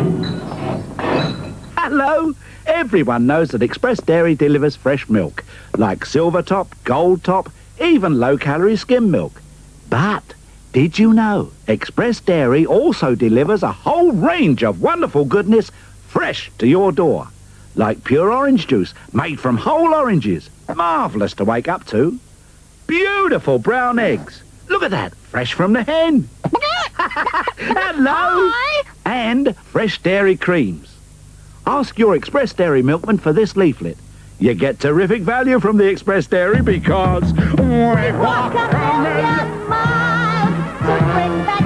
Hello! Everyone knows that Express Dairy delivers fresh milk, like Silver Top, Gold Top, even low-calorie skim milk. But did you know Express Dairy also delivers a whole range of wonderful goodness fresh to your door, like pure orange juice made from whole oranges, marvellous to wake up to. Beautiful brown eggs. Look at that, fresh from the hen. Hello! Hi. And fresh dairy creams. Ask your Express Dairy milkman for this leaflet. You get terrific value from the Express Dairy because we've Walk a million miles to bring back